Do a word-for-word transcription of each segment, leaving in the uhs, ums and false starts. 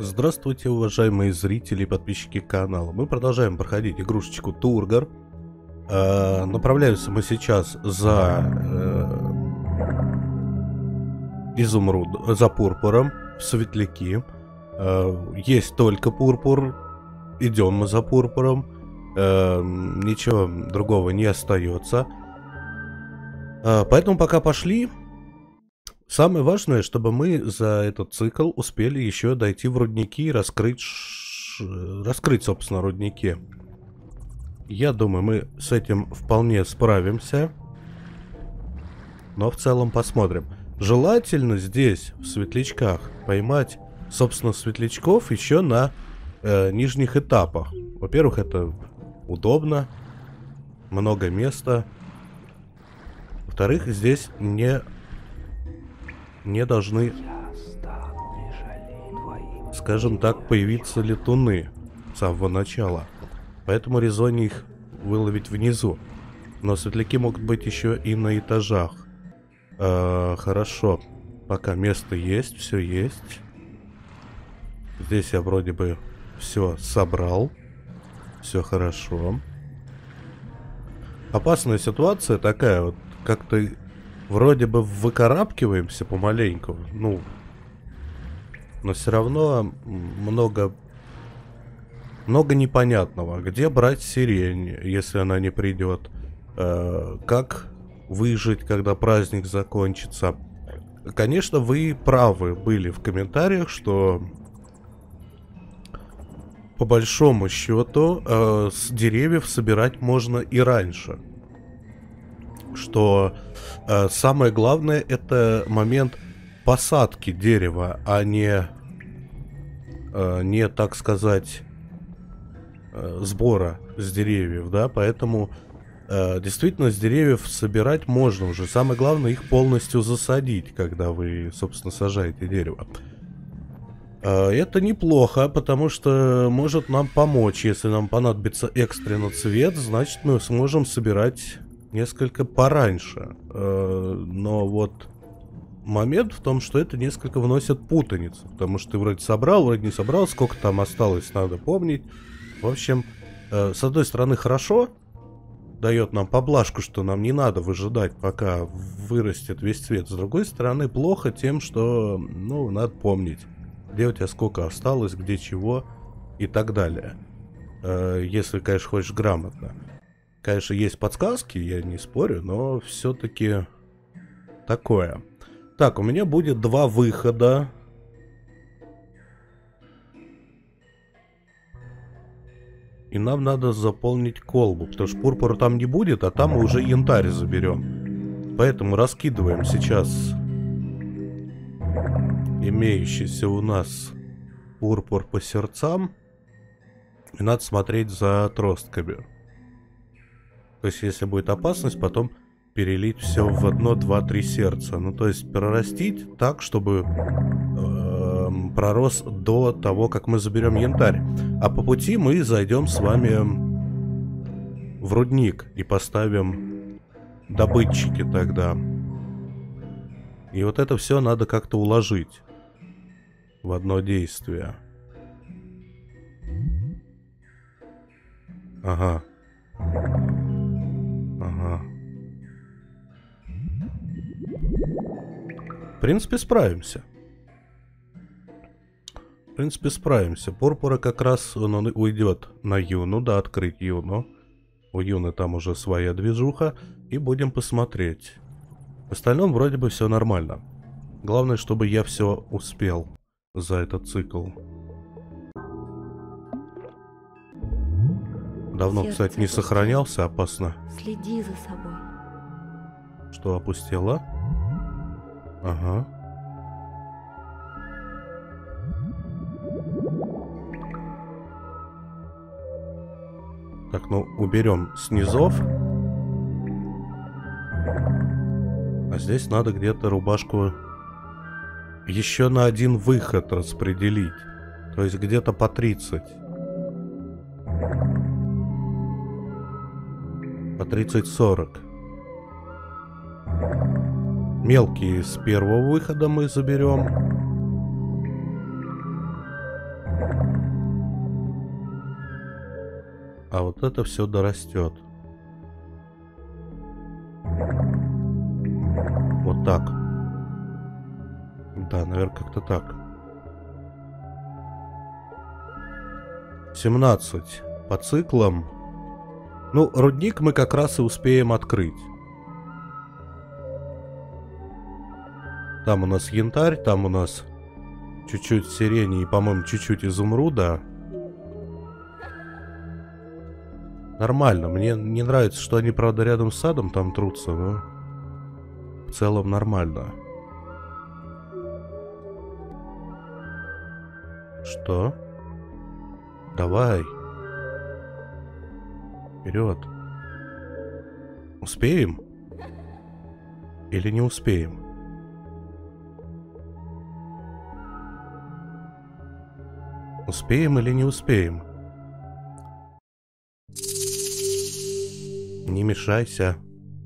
Здравствуйте, уважаемые зрители и подписчики канала. Мы продолжаем проходить игрушечку Тургор. Э, направляемся мы сейчас за э, изумруд, за пурпуром в Светляки. Э, есть только пурпур. Идем мы за пурпуром. Э, ничего другого не остается. Э, поэтому пока пошли. Самое важное, чтобы мы за этот цикл успели еще дойти в рудники и раскрыть, ш... раскрыть, собственно, рудники. Я думаю, мы с этим вполне справимся. Но в целом посмотрим. Желательно здесь, в светлячках, поймать, собственно, светлячков еще на э, нижних этапах. Во-первых, это удобно, много места. Во-вторых, здесь не... не должны, скажем так, появиться летуны с самого начала. Поэтому резоннее их выловить внизу. Но светляки могут быть еще и на этажах. Э, хорошо. Пока место есть, все есть. Здесь я вроде бы все собрал. Все хорошо. Опасная ситуация такая вот, как-то... Вроде бы выкарабкиваемся помаленьку, ну, но все равно много, много непонятного. Где брать сирень, если она не придет? Э, как выжить, когда праздник закончится? Конечно, вы правы были в комментариях, что по большому счету э, с деревьев собирать можно и раньше. Что э, самое главное это момент посадки дерева, а не, э, не так сказать, э, сбора с деревьев, да, поэтому э, действительно с деревьев собирать можно уже. Самое главное их полностью засадить, когда вы, собственно, сажаете дерево. Э, это неплохо, потому что может нам помочь. Если нам понадобится экстренно цвет, значит мы сможем собирать несколько пораньше, э, но вот момент в том, что это несколько вносит путаницу, потому что ты вроде собрал, вроде не собрал, сколько там осталось, надо помнить. В общем, э, с одной стороны хорошо, дает нам поблажку, что нам не надо выжидать, пока вырастет весь цвет. С другой стороны плохо тем, что, ну, надо помнить, где у тебя сколько осталось, где чего и так далее, э, если, конечно, хочешь грамотно. Конечно, есть подсказки, я не спорю, но все-таки такое. Так, у меня будет два выхода. И нам надо заполнить колбу, потому что пурпура там не будет, а там мы уже янтарь заберем. Поэтому раскидываем сейчас имеющийся у нас пурпур по сердцам. И надо смотреть за отростками. То есть, если будет опасность, потом перелить все в одно, два, три сердца. Ну, то есть, прорастить так, чтобы э, пророс до того, как мы заберем янтарь. А по пути мы зайдем с вами в рудник и поставим добытчики тогда. И вот это все надо как-то уложить в одно действие. Ага. Ага. В принципе, справимся. В принципе, справимся. Пурпура как раз он, он уйдет на Юну, да, открыть Юну. У Юны там уже своя движуха. И будем посмотреть. В остальном вроде бы все нормально. Главное, чтобы я все успел за этот цикл. Давно, сердце, кстати, не сохранялся, опасно. Следи за собой. Что, опустела? Ага. Так, ну, уберем снизов. А здесь надо где-то рубашку еще на один выход распределить. То есть где-то по тридцать. По тридцать-сорок. Мелкие с первого выхода мы заберем. А вот это все дорастет. Вот так. Да, наверное, как-то так. семнадцать по циклам. Ну, рудник мы как раз и успеем открыть. Там у нас янтарь, там у нас чуть-чуть сирени и, по-моему, чуть-чуть изумруда. Нормально. Мне не нравится, что они, правда, рядом с садом там трутся, но в целом нормально. Что? Давай. Вперед. Успеем? Или не успеем? Успеем или не успеем? Не мешайся.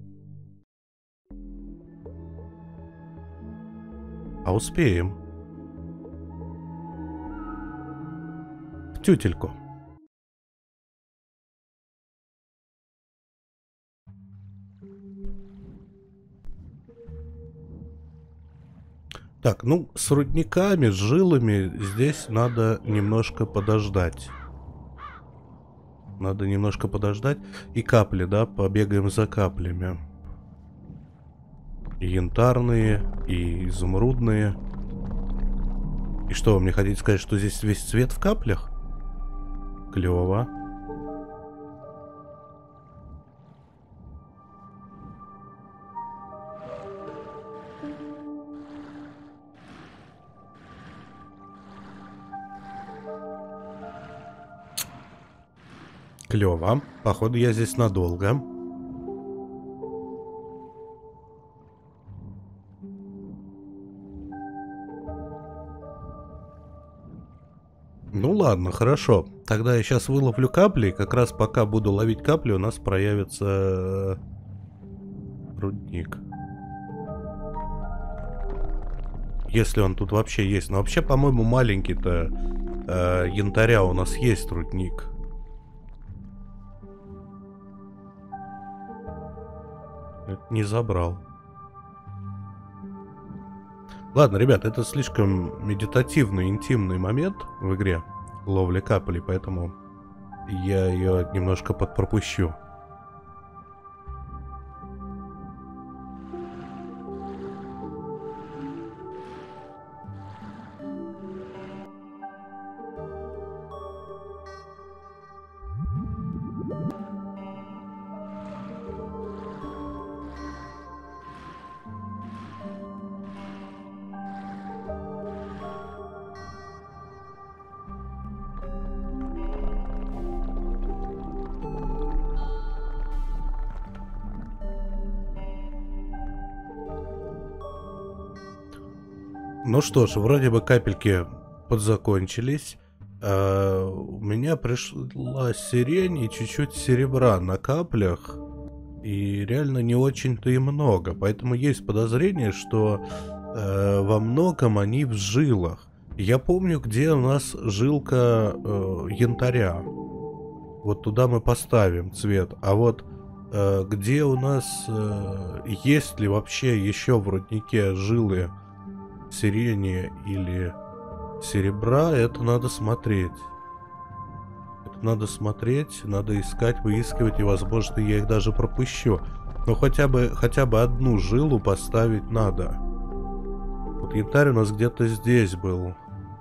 А успеем. В тютельку. Так, ну, с рудниками, с жилами здесь надо немножко подождать. Надо немножко подождать. И капли, да, побегаем за каплями. И янтарные, и изумрудные. И что, вы мне хотите сказать, что здесь весь цвет в каплях? Клево. Клево. Походу, я здесь надолго. Ну ладно, хорошо. Тогда я сейчас выловлю капли, и как раз пока буду ловить капли, у нас проявится рудник. Если он тут вообще есть. Но вообще, по-моему, маленький-то э, янтаря у нас есть рудник. Это не забрал. Ладно, ребят, это слишком медитативный, интимный момент в игре ловли капелей, поэтому я ее немножко подпропущу. Ну что ж, вроде бы капельки подзакончились. А, у меня пришла сирень и чуть-чуть серебра на каплях. И реально не очень-то и много. Поэтому есть подозрение, что э, во многом они в жилах. Я помню, где у нас жилка э, янтаря. Вот туда мы поставим цвет. А вот э, где у нас... Э, есть ли вообще еще в руднике жилы сирени или серебра, это надо смотреть. Это надо смотреть, надо искать, выискивать, и, возможно, я их даже пропущу. Но хотя бы, хотя бы одну жилу поставить надо. Вот янтарь у нас где-то здесь был.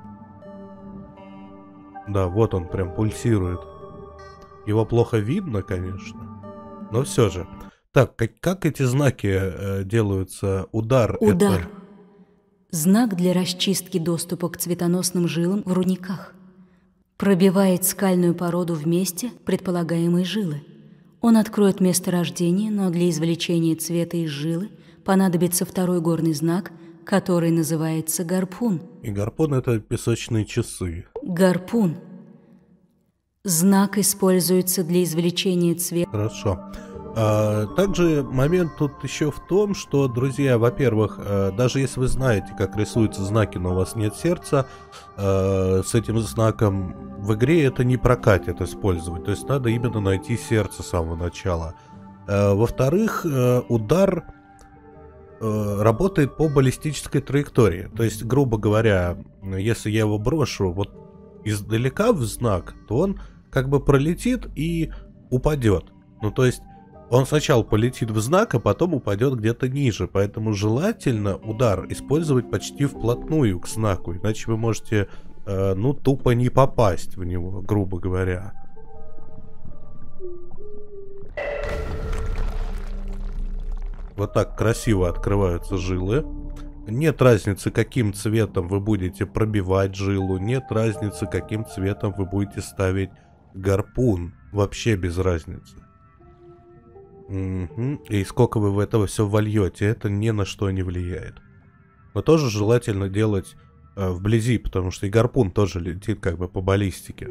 Да, вот он прям пульсирует. Его плохо видно, конечно. Но все же. Так, как, как эти знаки э, делаются? Удар. Удар. Это... Знак для расчистки доступа к цветоносным жилам в рудниках. Пробивает скальную породу в месте предполагаемой жилы. Он откроет месторождение, но для извлечения цвета из жилы понадобится второй горный знак, который называется гарпун. И гарпун — это песочные часы. Гарпун. Знак используется для извлечения цвета. Хорошо. А, также момент тут еще в том, что, друзья, во-первых, э, даже если вы знаете, как рисуются знаки, но у вас нет сердца, э, с этим знаком в игре это не прокатит использовать. То есть надо именно найти сердце с самого начала. Э, во-вторых, э, удар э, работает по баллистической траектории. То есть, грубо говоря, если я его брошу вот издалека в знак, то он как бы пролетит и упадет. Ну, то есть он сначала полетит в знак, а потом упадет где-то ниже. Поэтому желательно удар использовать почти вплотную к знаку. Иначе вы можете, э, ну, тупо не попасть в него, грубо говоря. Вот так красиво открываются жилы. Нет разницы, каким цветом вы будете пробивать жилу. Нет разницы, каким цветом вы будете ставить гарпун. Вообще без разницы. Угу. И сколько вы в это все вольете, это ни на что не влияет. Но тоже желательно делать э, вблизи, потому что и гарпун тоже летит как бы по баллистике.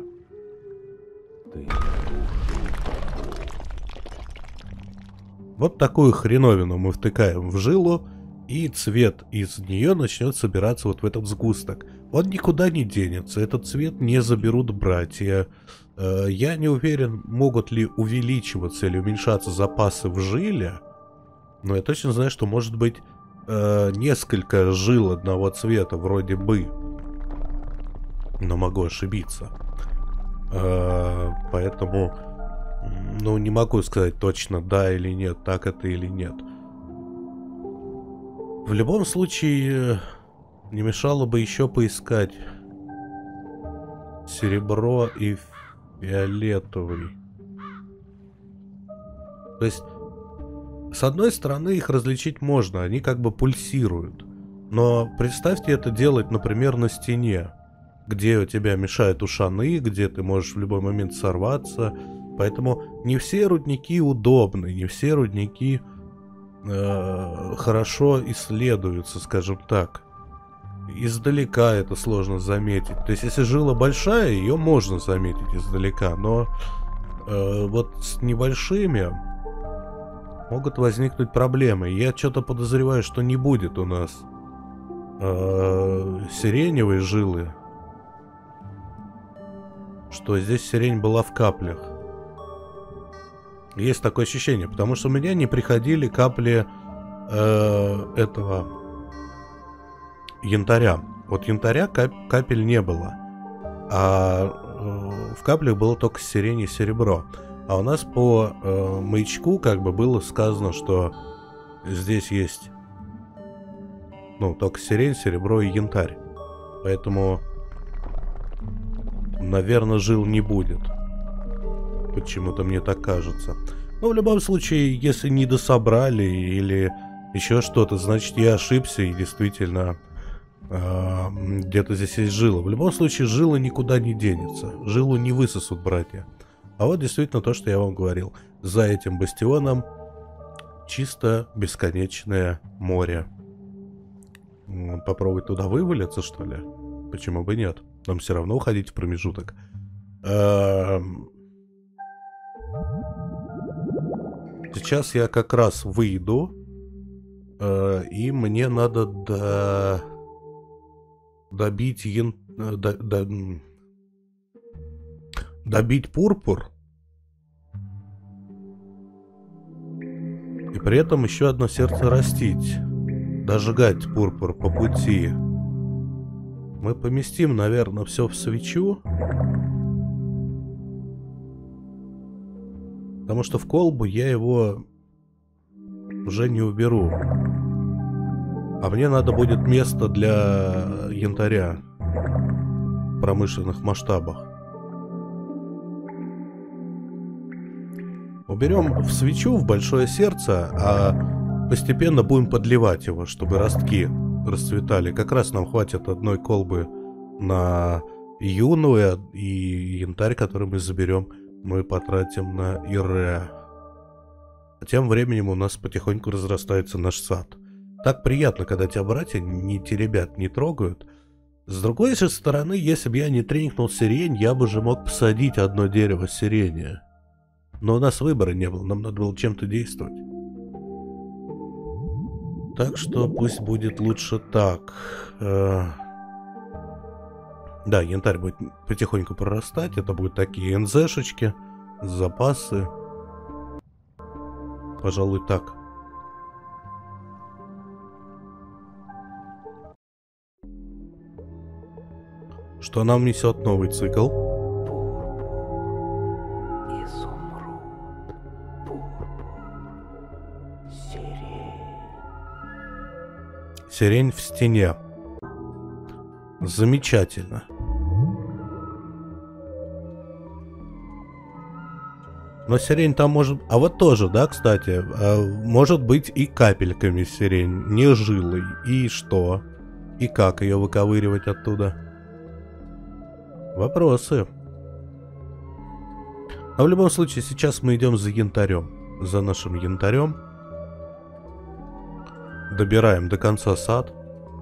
Вот такую хреновину мы втыкаем в жилу, и цвет из нее начнет собираться вот в этот сгусток. Он никуда не денется, этот цвет не заберут братья. Я не уверен, могут ли увеличиваться или уменьшаться запасы в жиле, но я точно знаю, что может быть э, несколько жил одного цвета, вроде бы. Но могу ошибиться. Э, поэтому, ну, не могу сказать точно, да или нет, так это или нет. В любом случае, не мешало бы еще поискать серебро и фиолетовый. То есть, с одной стороны, их различить можно, они как бы пульсируют. Но представьте это делать, например, на стене, где у тебя мешают ушаны, где ты можешь в любой момент сорваться. Поэтому не все рудники удобны, не все рудники э, хорошо исследуются, скажем так. Издалека это сложно заметить. То есть, если жила большая, ее можно заметить издалека. Но э, вот с небольшими могут возникнуть проблемы. Я что-то подозреваю, что не будет у нас э, сиреневой жилы. Что здесь сирень была в каплях. Есть такое ощущение. Потому что у меня не приходили капли э, этого... янтаря. Вот янтаря кап капель не было. А э, в каплях было только сирень и серебро. А у нас по э, маячку как бы было сказано, что здесь есть, ну, только сирень, серебро и янтарь. Поэтому, наверное, жил не будет. Почему-то мне так кажется. Но в любом случае, если не дособрали или еще что-то, значит, я ошибся и действительно... где-то здесь есть жила. В любом случае, жила никуда не денется. Жилу не высосут братья. А вот действительно то, что я вам говорил. За этим бастионом чисто бесконечное море. Попробовать туда вывалиться, что ли? Почему бы нет? Нам все равно уходить в промежуток. Сейчас я как раз выйду. И мне надо до... добить ян... до... До... добить пурпур. И при этом еще одно сердце растить. Дожигать пурпур по пути. Мы поместим, наверное, все в свечу. Потому что в колбу я его уже не уберу. А мне надо будет место для янтаря в промышленных масштабах. Уберем в свечу, в большое сердце, а постепенно будем подливать его, чтобы ростки расцветали. Как раз нам хватит одной колбы на юную, и янтарь, который мы заберем, мы потратим на Ире. А тем временем у нас потихоньку разрастается наш сад. Так приятно, когда тебя братья не теребят, не трогают. С другой же стороны, если бы я не тренькнул сирень, я бы же мог посадить одно дерево сирени. Но у нас выбора не было, нам надо было чем-то действовать. Так что пусть будет лучше так. Да, янтарь будет потихоньку прорастать. Это будут такие эн зэ-шечки, запасы. Пожалуй, так. Что нам несет новый цикл? Сирень в стене. Замечательно. Но сирень там может... А вот тоже, да, кстати, может быть и капельками сирень, не жилой. И что? И как ее выковыривать оттуда? Вопросы. Но в любом случае, сейчас мы идем за янтарем. За нашим янтарем. Добираем до конца сад.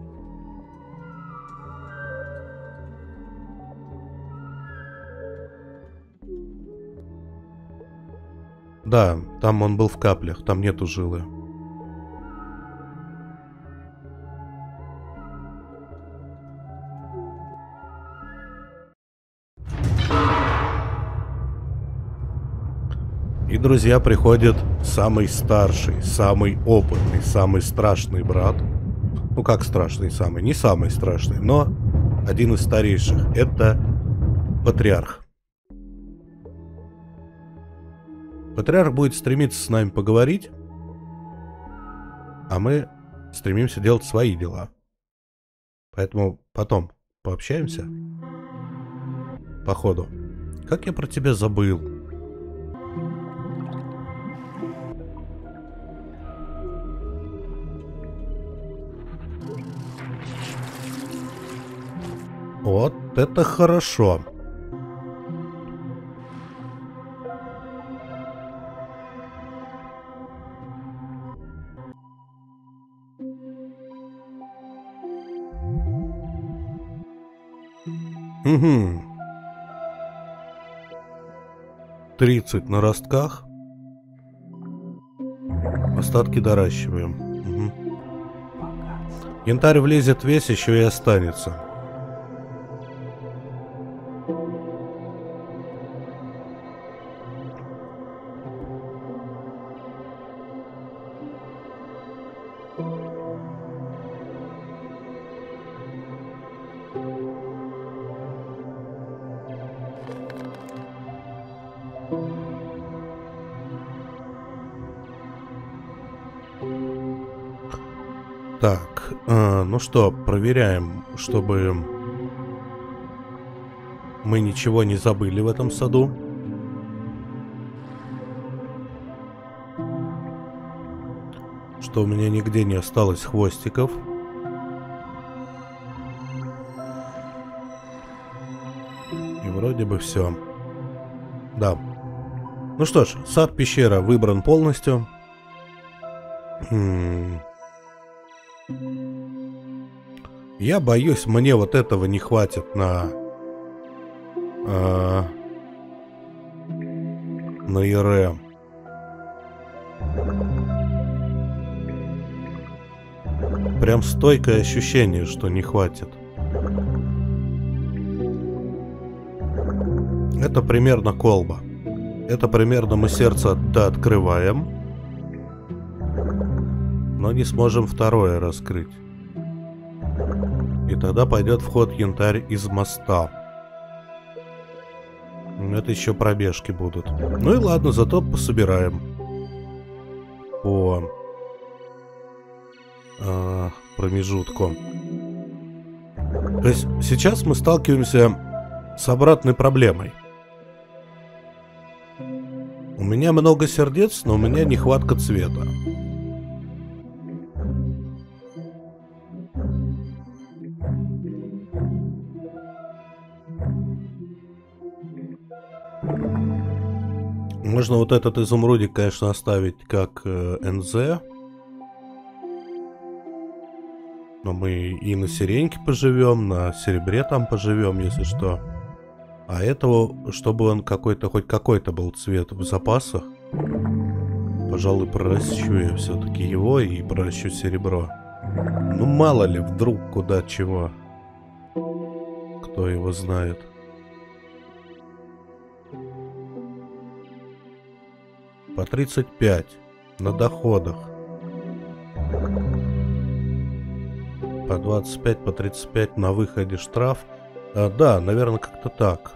Да, там он был в каплях, там нету жилы. И, друзья, приходит самый старший, самый опытный, самый страшный брат. Ну, как страшный самый? Не самый страшный, но один из старейших. Это патриарх. Патриарх будет стремиться с нами поговорить, а мы стремимся делать свои дела. Поэтому потом пообщаемся. Походу. Как я про тебя забыл? Вот это хорошо. Угу. тридцать на ростках. Остатки доращиваем. Угу. Янтарь влезет весь, еще и останется. Так, э, ну что, проверяем, чтобы мы ничего не забыли в этом саду. Что у меня нигде не осталось хвостиков. И вроде бы все. Да. Ну что ж, сад-пещера выбран полностью. Хм... Я боюсь, мне вот этого не хватит на... Э, на ИР. Прям стойкое ощущение, что не хватит. Это примерно колба. Это примерно мы сердце-то открываем. Но не сможем второе раскрыть. И тогда пойдет вход янтарь из моста. Это еще пробежки будут. Ну и ладно, зато пособираем. По э, промежутку. То есть сейчас мы сталкиваемся с обратной проблемой. У меня много сердец, но у меня нехватка цвета. Можно вот этот изумрудик, конечно, оставить как э, эн зэ. Но мы и на сиреньке поживем, на серебре там поживем, если что. А этого, чтобы он какой-то, хоть какой-то был цвет в запасах, пожалуй, проращу я все-таки его и проращу серебро. Ну, мало ли, вдруг куда чего. Кто его знает. По тридцать пять на доходах. По двадцать пять, по тридцать пять на выходе штраф. А, да, наверное, как-то так.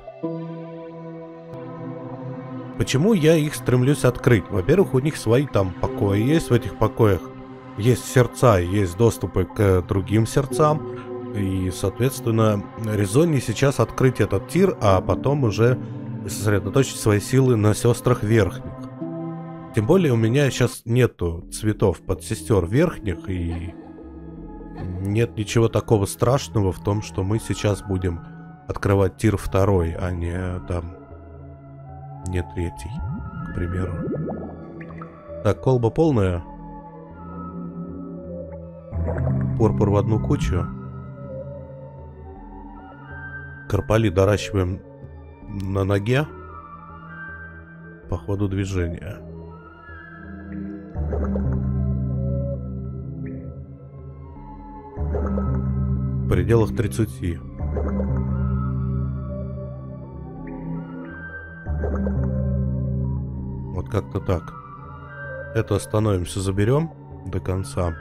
Почему я их стремлюсь открыть? Во-первых, у них свои там покои есть. В этих покоях есть сердца, есть доступы к другим сердцам. И, соответственно, резоннее сейчас открыть этот тир, а потом уже сосредоточить свои силы на сестрах верхних. Тем более у меня сейчас нету цветов подсестер верхних, и нет ничего такого страшного в том, что мы сейчас будем открывать тир второй, а не там не третий, к примеру. Так, колба полная. Пурпур в одну кучу. Карпали доращиваем на ноге по ходу движения. В пределах тридцати. Вот как-то так. Это остановимся, заберем до конца.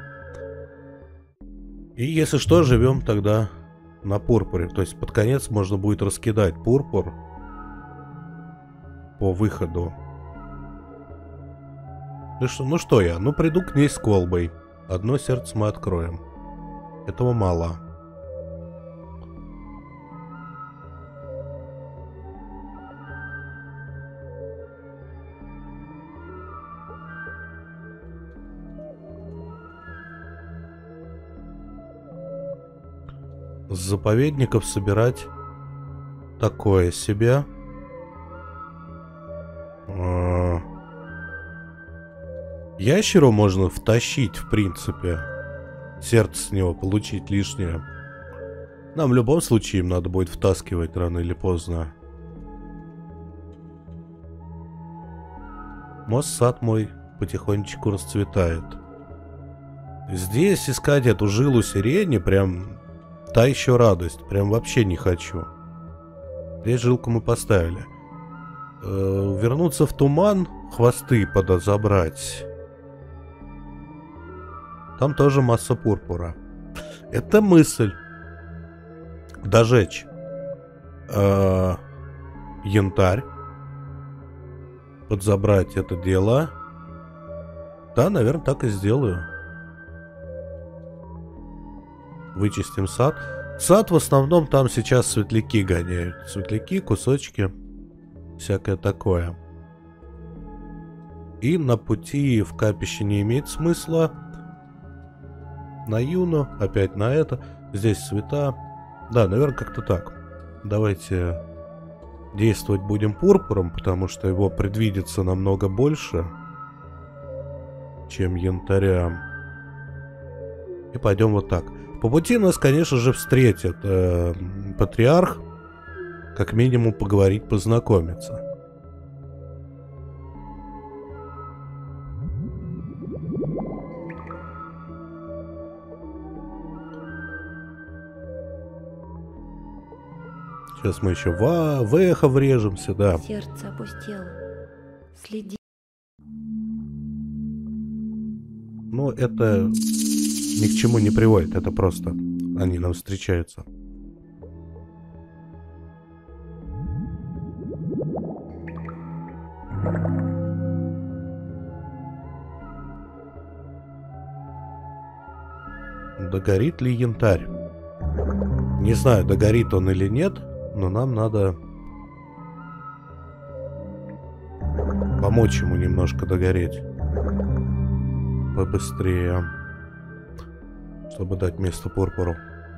И если что, живем тогда на пурпуре. То есть под конец можно будет раскидать пурпур по выходу. Ну что, ну что я? Ну приду к ней с колбой. Одно сердце мы откроем. Этого мало. С заповедников собирать такое себе. Ящеру можно втащить, в принципе. Сердце с него получить лишнее. Нам в любом случае им надо будет втаскивать рано или поздно. Мост, сад мой потихонечку расцветает. Здесь искать эту жилу сирени прям та еще радость. Прям вообще не хочу. Здесь жилку мы поставили. Э, вернуться в туман, хвосты подозабрать. Там тоже масса пурпура. Это мысль. Дожечь э, янтарь. Подзабрать это дело. Да, наверное, так и сделаю. Вычистим сад. Сад в основном там сейчас светляки гоняют. Светляки, кусочки. Всякое такое. И на пути в капище не имеет смысла. На Юну, опять на это. Здесь цвета. Да, наверное, как-то так. Давайте действовать будем пурпуром, потому что его предвидится намного больше, чем янтаря. И пойдем вот так. По пути нас, конечно же, встретит э, патриарх. Как минимум поговорить, познакомиться. Сейчас мы еще в, в эхо врежемся, да. Сердце опустело. Следи. Но это ни к чему не приводит. Это просто они нам встречаются. Догорит ли янтарь? Не знаю, догорит он или нет. Но нам надо помочь ему немножко догореть побыстрее, чтобы дать место пурпуру.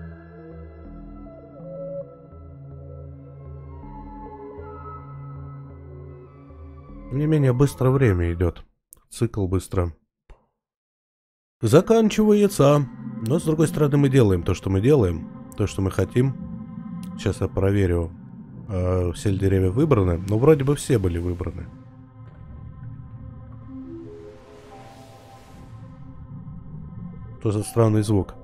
Тем не менее, быстро время идет. Цикл быстро заканчивается. Но, с другой стороны, мы делаем то, что мы делаем. То, что мы хотим. Сейчас я проверю э, все ли деревья выбраны, но вроде бы все были выбраны. Что за странный звук?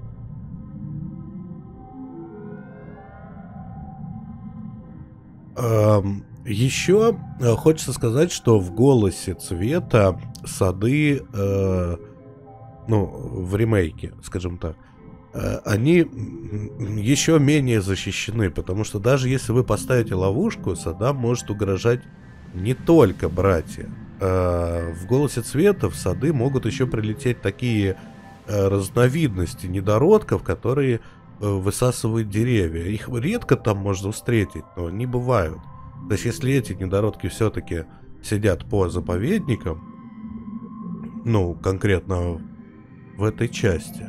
Эм, еще э, хочется сказать, что в «Голосе Цвета» сады, э, ну, в ремейке, скажем так, э, они еще менее защищены, потому что даже если вы поставите ловушку, садам может угрожать не только братья. Э, в «Голосе Цвета» в сады могут еще прилететь такие э, разновидности недородков, которые высасывают деревья. Их редко там можно встретить, но они бывают. То есть, если эти недородки все-таки сидят по заповедникам, ну, конкретно в этой части,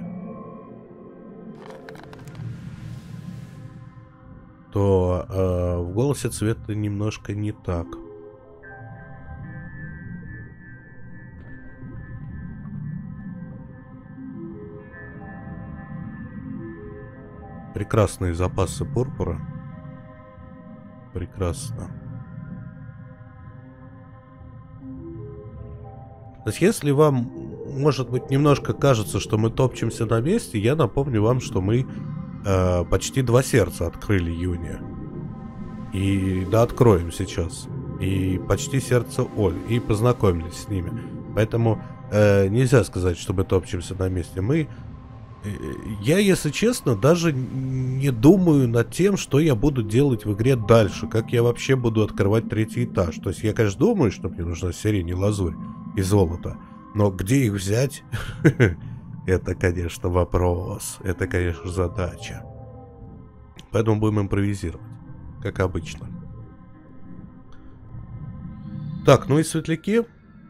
то э, в «Голосе Цвета» немножко не так. Прекрасные запасы пурпура. Прекрасно. То есть, если вам, может быть, немножко кажется, что мы топчемся на месте, я напомню вам, что мы э, почти два сердца открыли Юни. И да, откроем сейчас. И почти сердце Оль. И познакомились с ними. Поэтому э, нельзя сказать, что мы топчемся на месте. Мы... Я, если честно, даже не думаю над тем, что я буду делать в игре дальше, как я вообще буду открывать третий этаж. То есть я, конечно, думаю, что мне нужна сирень и лазурь и золото, но где их взять, это, конечно, вопрос, это, конечно, задача. Поэтому будем импровизировать, как обычно. Так, ну и светляки.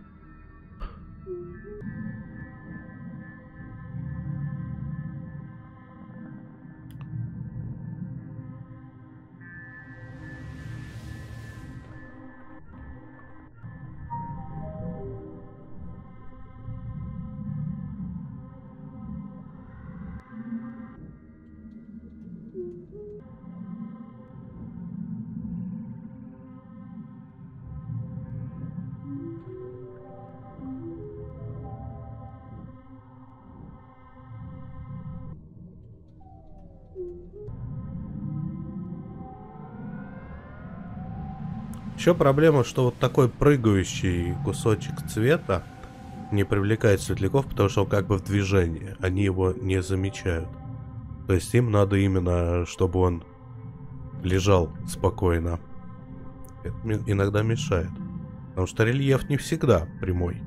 Еще проблема, что вот такой прыгающий кусочек цвета не привлекает светляков, потому что он как бы в движении. Они его не замечают. То есть им надо именно, чтобы он лежал спокойно. Это иногда мешает. Потому что рельеф не всегда прямой.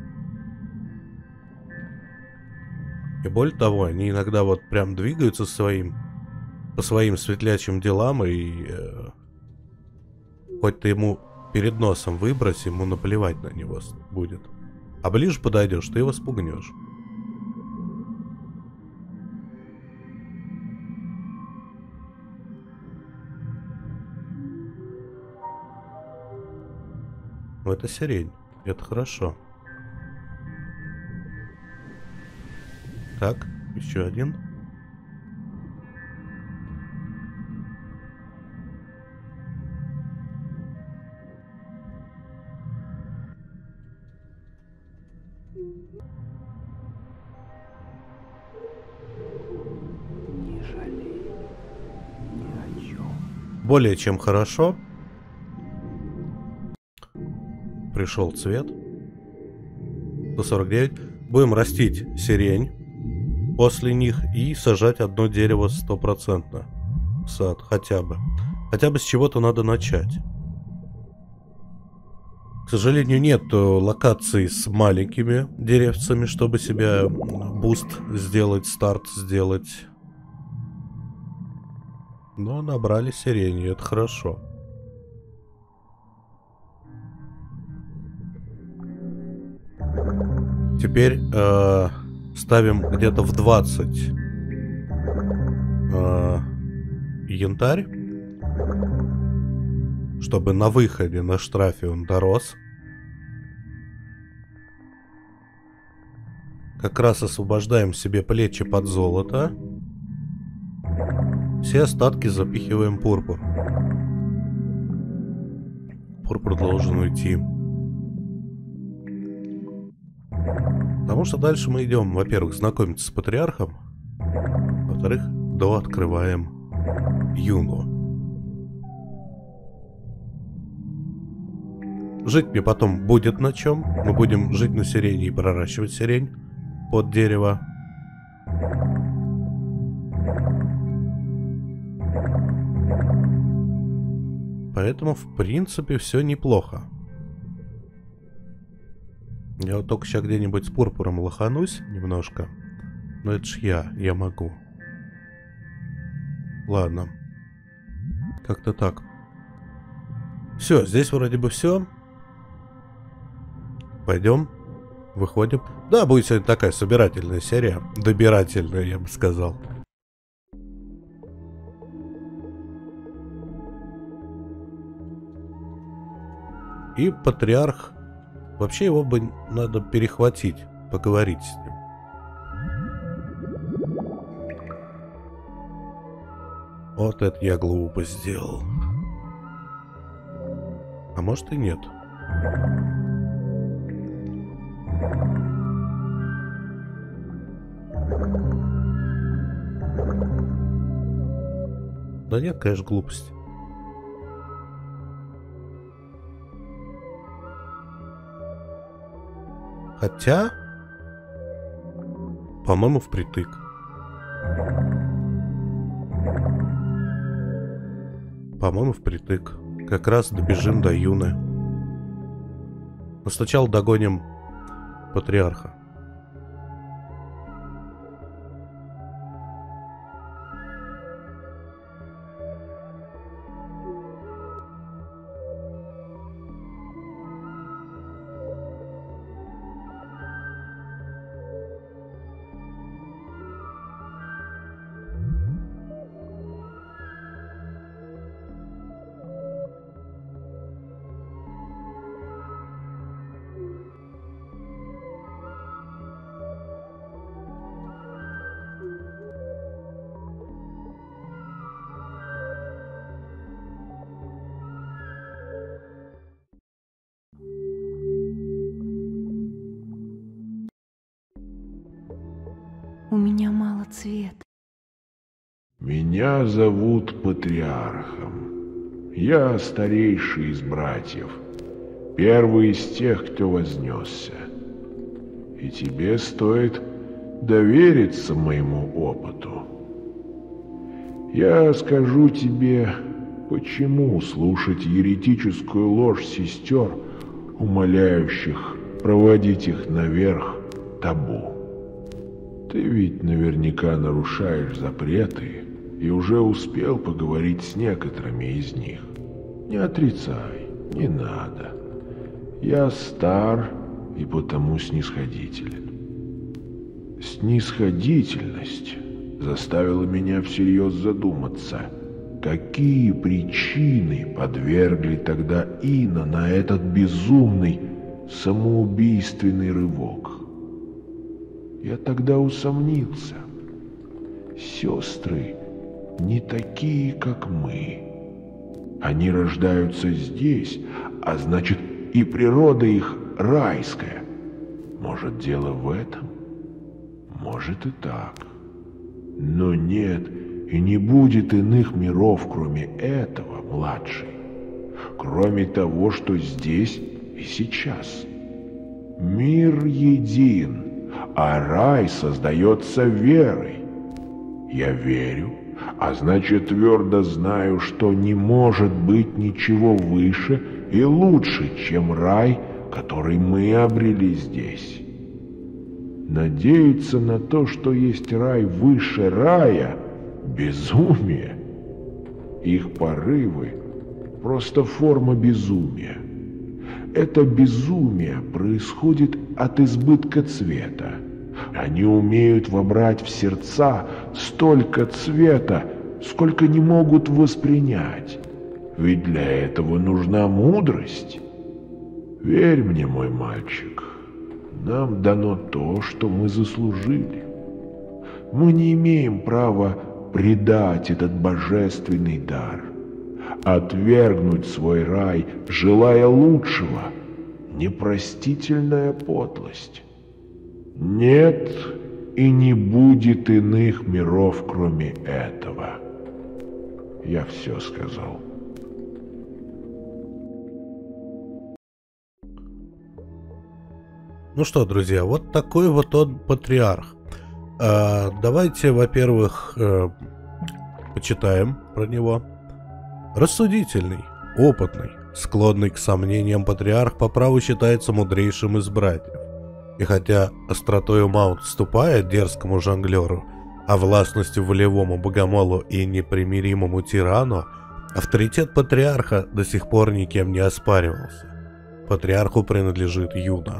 И более того, они иногда вот прям двигаются своим, по своим светлячим делам, и э, хоть ты ему перед носом выбрось, ему наплевать на него будет. А ближе подойдешь, ты его спугнешь. Ну, это сирень. Это хорошо. Так, еще один. Более чем хорошо. Пришел цвет. сто сорок девять. Будем растить сирень после них и сажать одно дерево стопроцентно в сад, хотя бы. Хотя бы с чего-то надо начать. К сожалению, нет локаций с маленькими деревцами, чтобы себе буст сделать, старт сделать. Но набрали сирени, это хорошо. Теперь э, ставим где-то в двадцать э, янтарь, чтобы на выходе на штрафе он дорос. Как раз освобождаем себе плечи под золото. Все остатки запихиваем пурпур. Пурпур должен уйти. Потому что дальше мы идем, во-первых, знакомиться с патриархом, во-вторых, дооткрываем Юну. Жить мне потом будет на чем. Мы будем жить на сирене и проращивать сирень под дерево. Поэтому, в принципе, все неплохо. Я вот только сейчас где-нибудь с пурпуром лоханусь немножко. Но это ж я, я могу. Ладно. Как-то так. Все, здесь вроде бы все. Пойдем, выходим. Да, будет сегодня такая собирательная серия. Добирательная, я бы сказал. И патриарх... Вообще его бы надо перехватить, поговорить с ним. Вот это я глупо сделал. А может и нет. Да нет, конечно, глупость. Хотя, по-моему, впритык. По-моему, впритык. Как раз добежим до Юны. Но сначала догоним патриарха. У меня мало цвета. Меня зовут Патриархом. Я старейший из братьев, первый из тех, кто вознесся. И тебе стоит довериться моему опыту. Я скажу тебе, почему слушать еретическую ложь сестер, умоляющих проводить их наверх, табу. Ты ведь наверняка нарушаешь запреты и уже успел поговорить с некоторыми из них. Не отрицай, не надо. Я стар и потому снисходителен. Снисходительность заставила меня всерьез задуматься, какие причины подвергли тогда Ина на этот безумный, самоубийственный рывок. Я тогда усомнился. Сестры не такие, как мы. Они рождаются здесь, а значит и природа их райская. Может, дело в этом? Может и так. Но нет и не будет иных миров, кроме этого, младший. Кроме того, что здесь и сейчас. Мир един. А рай создается верой. Я верю, а значит твердо знаю, что не может быть ничего выше и лучше, чем рай, который мы обрели здесь. Надеяться на то, что есть рай выше рая — безумие. Их порывы — просто форма безумия. Это безумие происходит от избытка цвета. Они умеют вобрать в сердца столько цвета, сколько не могут воспринять. Ведь для этого нужна мудрость. Верь мне, мой мальчик, нам дано то, что мы заслужили. Мы не имеем права предать этот божественный дар. Отвергнуть свой рай, желая лучшего, непростительная подлость. Нет и не будет иных миров, кроме этого. Я все сказал. Ну что, друзья, вот такой вот он патриарх. А, давайте, во-первых, э, почитаем про него. Рассудительный, опытный, склонный к сомнениям патриарх по праву считается мудрейшим из братьев. И хотя остротой ума он уступает дерзкому жонглеру, а властностью волевому богомолу и непримиримому тирану, авторитет патриарха до сих пор никем не оспаривался. Патриарху принадлежит Юна.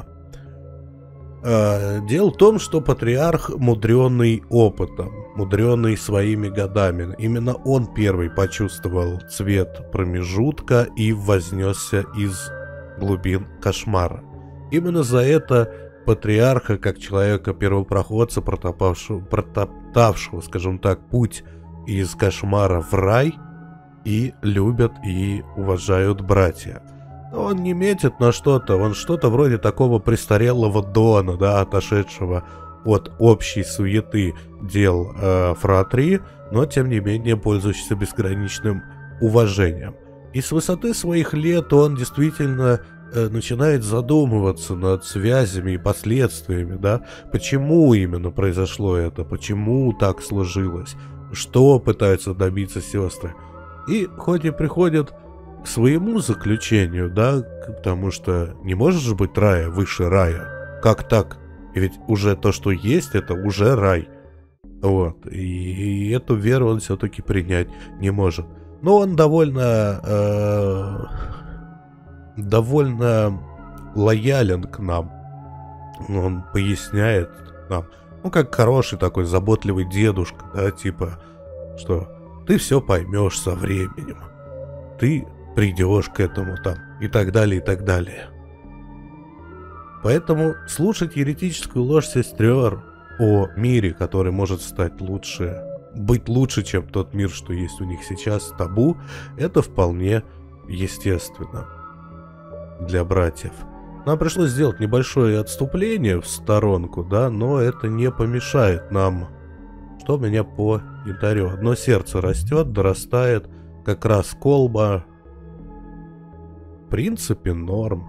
Дело в том, что патриарх мудренный опытом, мудренный своими годами. Именно он первый почувствовал цвет промежутка и вознесся из глубин кошмара. Именно за это патриарха, как человека-первопроходца, протоптавшего, протоптавшего, скажем так, путь из кошмара в рай, и любят и уважают братья. Он не метит на что-то, он что-то вроде такого престарелого Дона, да, отошедшего от общей суеты дел э, фратри, но тем не менее пользующийся безграничным уважением. И с высоты своих лет он действительно э, начинает задумываться над связями и последствиями, да, почему именно произошло это, почему так сложилось, что пытаются добиться сестры. И хоть и приходят к своему заключению, да, потому что не может же быть рая выше рая. Как так? И ведь уже то, что есть, это уже рай. Вот. И, и эту веру он все-таки принять не может. Но он довольно э, довольно лоялен к нам. Он поясняет нам, ну, как хороший такой заботливый дедушка, да, типа, что ты все поймешь со временем. Ты придешь к этому там, и так далее, и так далее. Поэтому слушать еретическую ложь сестер о мире, который может стать лучше, быть лучше, чем тот мир, что есть у них сейчас, табу, это вполне естественно для братьев. Нам пришлось сделать небольшое отступление в сторонку, да, но это не помешает нам. Что у меня по янтарю? Одно сердце растет, дорастает, как раз колба. В принципе, норм.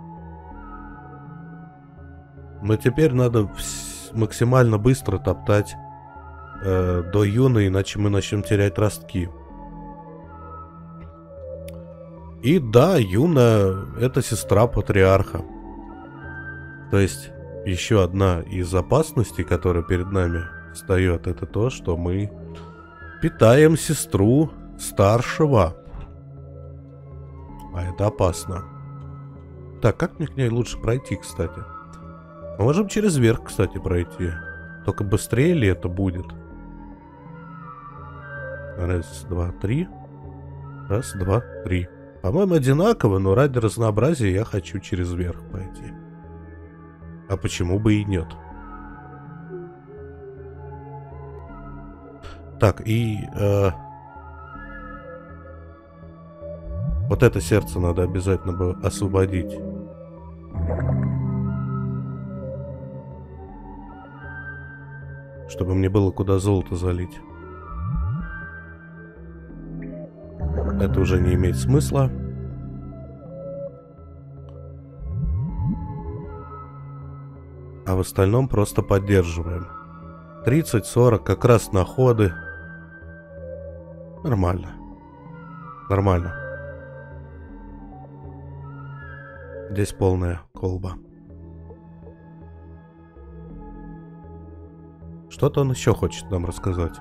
Но теперь надо максимально быстро топтать э, до Юны, иначе мы начнем терять ростки. И да, Юна — это сестра патриарха. То есть еще одна из опасностей, которая перед нами встает, это то, что мы питаем сестру старшего. А это опасно. Так, как мне к ней лучше пройти, кстати? Мы можем через верх, кстати, пройти. Только быстрее ли это будет? Раз, два, три. Раз, два, три. По-моему, одинаково, но ради разнообразия я хочу через верх пойти. А почему бы и нет? Так, и... Э, вот это сердце надо обязательно бы освободить. Чтобы мне было куда золото залить. Это уже не имеет смысла. А в остальном просто поддерживаем. тридцать сорок, как раз на ходы. Нормально. Нормально. Здесь полная колба. Что-то он еще хочет нам рассказать.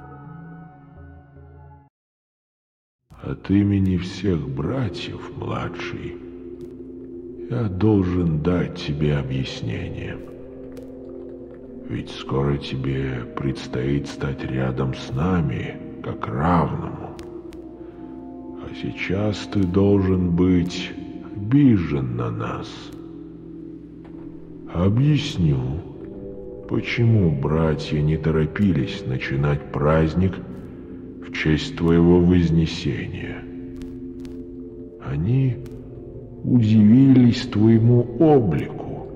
От имени всех братьев, младший, я должен дать тебе объяснение. Ведь скоро тебе предстоит стать рядом с нами, как равному. А сейчас ты должен быть обижен на нас. Объясню, почему братья не торопились начинать праздник в честь твоего вознесения. Они удивились твоему облику.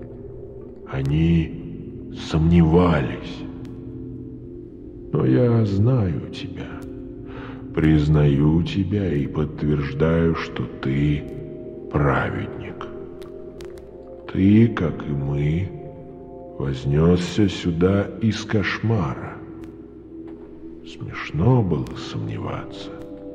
Они сомневались. Но я знаю тебя, признаю тебя и подтверждаю, что ты праведник. Ты, как и мы, вознесся сюда из кошмара. Смешно было сомневаться.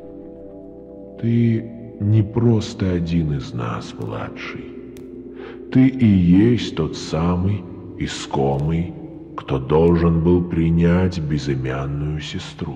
Ты не просто один из нас, младший. Ты и есть тот самый искомый, кто должен был принять безымянную сестру.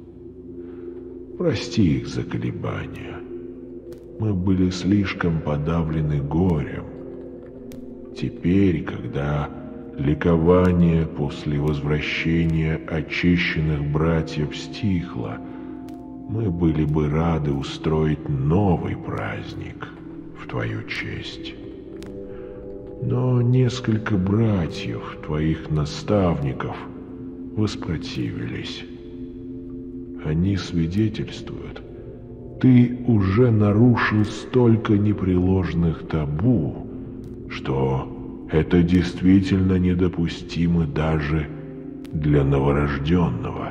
Прости их за колебания. Мы были слишком подавлены горем. Теперь, когда ликование после возвращения очищенных братьев стихло, мы были бы рады устроить новый праздник в твою честь. Но несколько братьев, твоих наставников, воспротивились. Они свидетельствуют, ты уже нарушил столько непреложных табу, что это действительно недопустимо даже для новорожденного.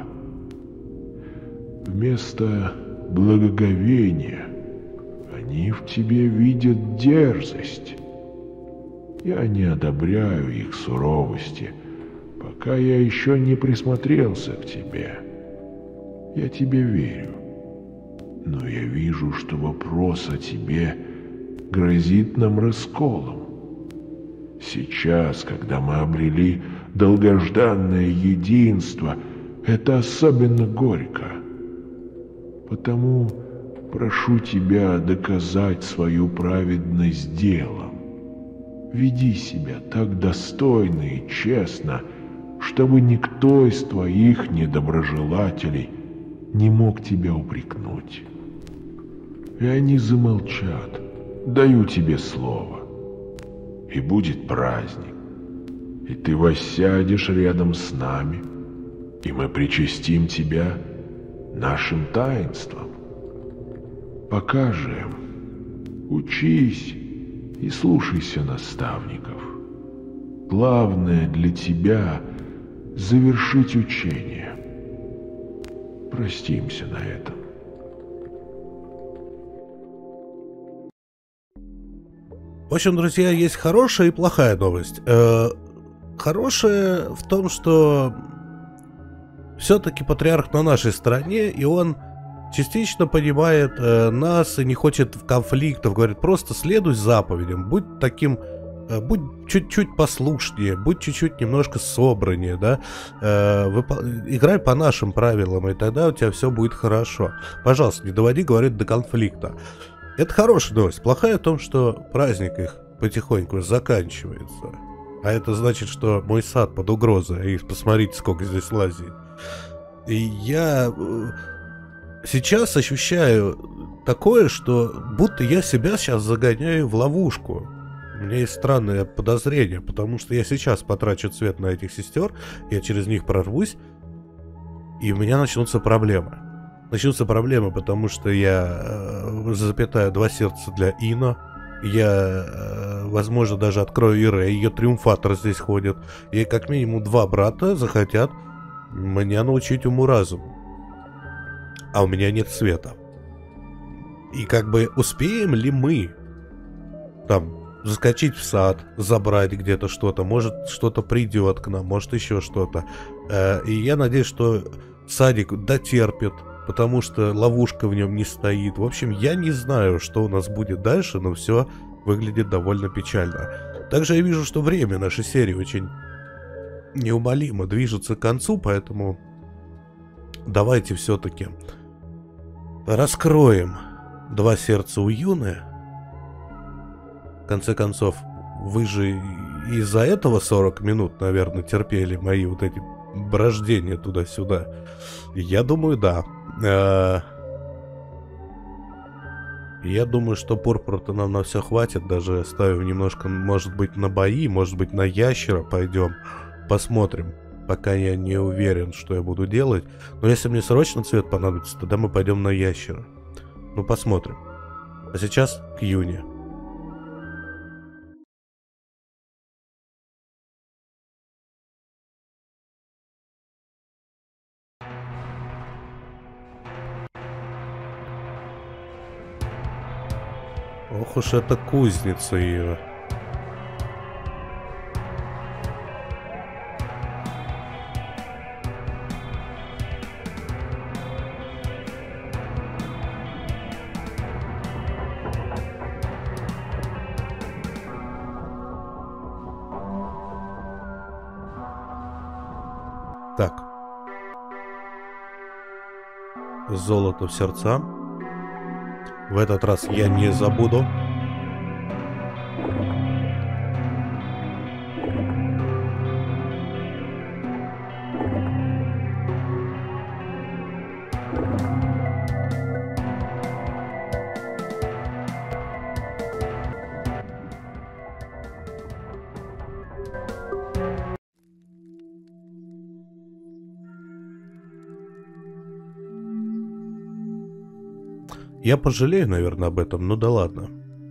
Вместо благоговения они в тебе видят дерзость. Я не одобряю их суровости, пока я еще не присмотрелся к тебе. Я тебе верю, но я вижу, что вопрос о тебе грозит нам расколом. Сейчас, когда мы обрели долгожданное единство, это особенно горько. Потому прошу тебя доказать свою праведность делом. Веди себя так достойно и честно, чтобы никто из твоих недоброжелателей не мог тебя упрекнуть. И они замолчат, даю тебе слово. И будет праздник, и ты воссядешь рядом с нами, и мы причастим тебя нашим таинством. Покажем, учись и слушайся наставников. Главное для тебя — завершить учение. Простимся на этом. В общем, друзья, есть хорошая и плохая новость. Э, хорошая в том, что все-таки патриарх на нашей стороне, и он частично понимает э, нас и не хочет конфликтов, говорит, просто следуй заповедям, будь таким, э, будь чуть-чуть послушнее, будь чуть-чуть немножко собраннее, да, э, выпол- играй по нашим правилам, и тогда у тебя все будет хорошо. Пожалуйста, не доводи, говорит, до конфликта. Это хорошая новость. Плохая в том, что праздник их потихоньку заканчивается. А это значит, что мой сад под угрозой. И посмотрите, сколько здесь лазей. И я сейчас ощущаю такое, что будто я себя сейчас загоняю в ловушку. У меня есть странное подозрение, потому что я сейчас потрачу цвет на этих сестер, я через них прорвусь, и у меня начнутся проблемы. Начнутся проблемы, потому что я э, запятаю два сердца для Ино. Я, э, возможно, даже открою Ирей. Ее триумфатор здесь ходит. И как минимум два брата захотят меня научить уму-разуму. А у меня нет света. И как бы успеем ли мы там заскочить в сад, забрать где-то что-то? Может, что-то придет к нам, может, еще что-то. Э, и я надеюсь, что садик дотерпит, потому что ловушка в нем не стоит. В общем, я не знаю, что у нас будет дальше, но все выглядит довольно печально. Также я вижу, что время нашей серии очень неумолимо движется к концу, поэтому давайте все-таки раскроем два сердца у Юны. В конце концов, вы же из-за этого сорок минут, наверное, терпели мои вот эти брождения туда-сюда. Я думаю, да. Я думаю, что пурпура-то нам на все хватит. Даже ставим немножко, может быть, на бои, может быть, на ящера пойдем. Посмотрим. Пока я не уверен, что я буду делать. Но если мне срочно цвет понадобится, тогда мы пойдем на ящера. Ну, посмотрим. А сейчас к Юне. Ох уж эта кузница ее. Так. Золото в сердца. В этот раз я не забуду. Я пожалею, наверное, об этом, ну да ладно.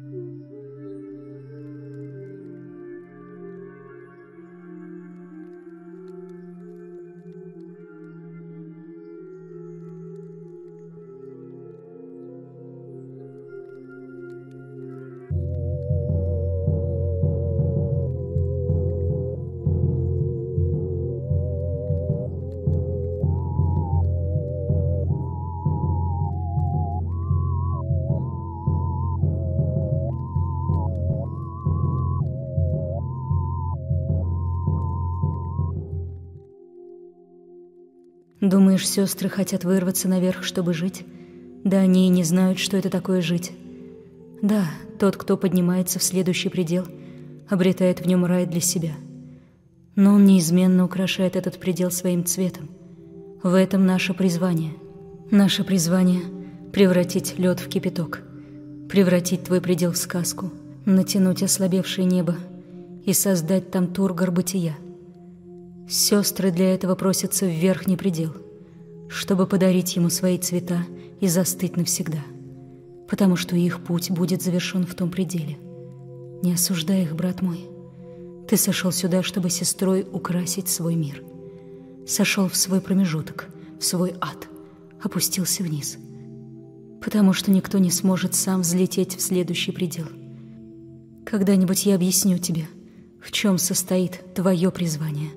Думаешь, сестры хотят вырваться наверх, чтобы жить? Да они и не знают, что это такое жить. Да, тот, кто поднимается в следующий предел, обретает в нем рай для себя. Но он неизменно украшает этот предел своим цветом. В этом наше призвание. Наше призвание — превратить лед в кипяток, превратить твой предел в сказку, натянуть ослабевшее небо и создать там тургор бытия. Сестры для этого просятся в верхний предел, чтобы подарить ему свои цвета и застыть навсегда, потому что их путь будет завершен в том пределе. Не осуждай их, брат мой. Ты сошел сюда, чтобы сестрой украсить свой мир. Сошел в свой промежуток, в свой ад, опустился вниз, потому что никто не сможет сам взлететь в следующий предел. Когда-нибудь я объясню тебе, в чем состоит твое призвание.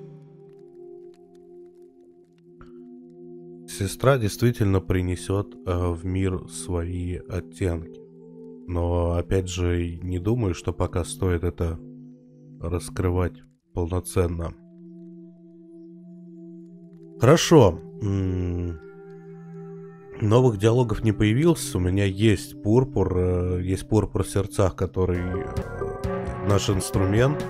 Сестра действительно принесет э, в мир свои оттенки. Но, опять же, не думаю, что пока стоит это раскрывать полноценно. Хорошо. М-м- новых диалогов не появилось. У меня есть пурпур. Э, есть пурпур в сердцах, который э, наш инструмент.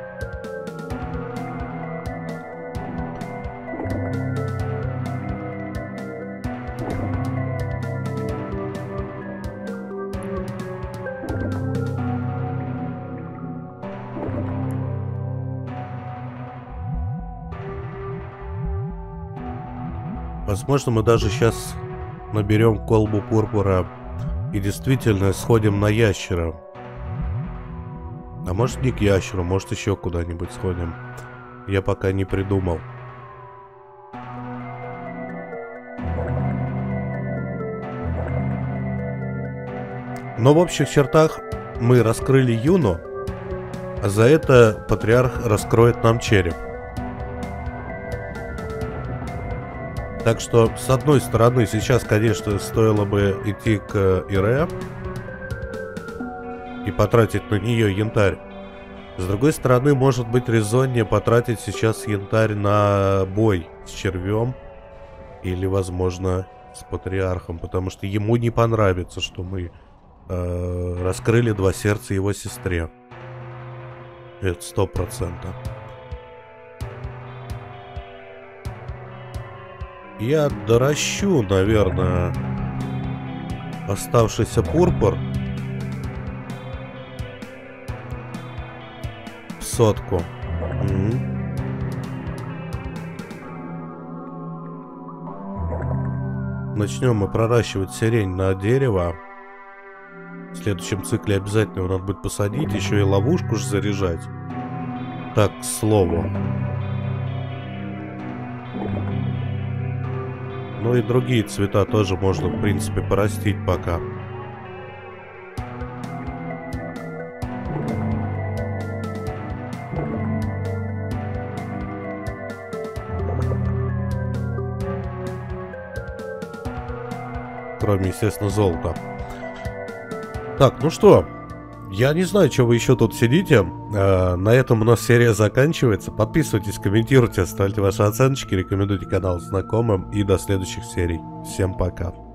Возможно, мы даже сейчас наберем колбу пурпура и действительно сходим на ящера. А может, не к ящеру, может, еще куда-нибудь сходим. Я пока не придумал. Но в общих чертах мы раскрыли Юну, а за это патриарх раскроет нам череп. Так что, с одной стороны, сейчас, конечно, стоило бы идти к Ире и потратить на нее янтарь. С другой стороны, может быть резоннее потратить сейчас янтарь на бой с червем или, возможно, с патриархом, потому что ему не понравится, что мы э, раскрыли два сердца его сестре. Это сто процентов. Я доращу, наверное, оставшийся пурпур в сотку. М-м. Начнем мы проращивать сирень на дерево. В следующем цикле обязательно его надо будет посадить. Еще и ловушку же заряжать. Так, к слову. Ну и другие цвета тоже можно, в принципе, порастить пока. Кроме, естественно, золота. Так, ну что, я не знаю, что вы еще тут сидите. Э, на этом у нас серия заканчивается. Подписывайтесь, комментируйте, ставьте ваши оценочки, рекомендуйте канал знакомым. И до следующих серий. Всем пока.